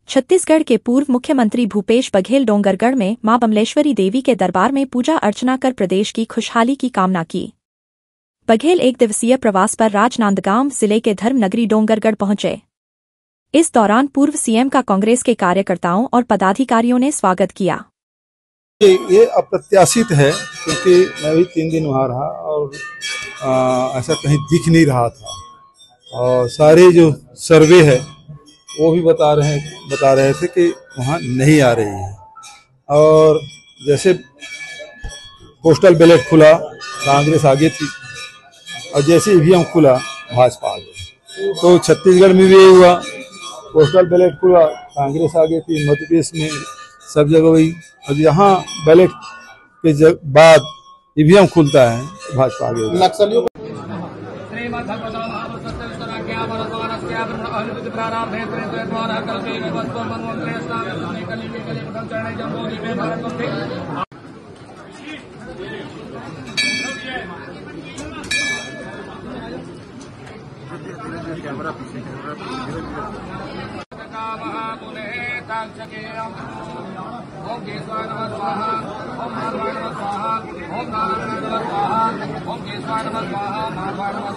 छत्तीसगढ़ के पूर्व मुख्यमंत्री भूपेश बघेल डोंगरगढ़ में मां बमलेश्वरी देवी के दरबार में पूजा अर्चना कर प्रदेश की खुशहाली की कामना की। बघेल एक दिवसीय प्रवास पर राजनांदगांव जिले के धर्मनगरी डोंगरगढ़ पहुंचे। इस दौरान पूर्व सीएम का कांग्रेस के कार्यकर्ताओं और पदाधिकारियों ने स्वागत किया। ये अप्रत्याशित है क्योंकि मैं भी 3 दिन वहाँ रहा और ऐसा कहीं दिख नहीं रहा था और सारे जो सर्वे है वो भी बता रहे थे कि वहाँ नहीं आ रही है। और जैसे पोस्टल बैलेट खुला कांग्रेस आगे थी और जैसे ईवीएम खुला भाजपा आ गई। तो छत्तीसगढ़ में भी यही हुआ, पोस्टल बैलेट खुला कांग्रेस आगे थी, मध्य प्रदेश में सब जगह वही। और यहाँ बैलेट के बाद ईवीएम खुलता है भाजपा आगे। नक्सलियों ओम केशवाय नमः स्वाहा, ओम माधवाय नमः स्वाहा, ओम नारायणाय नमः स्वाहा, ओम केशवाय नमः स्वाहा, माधवाय नमः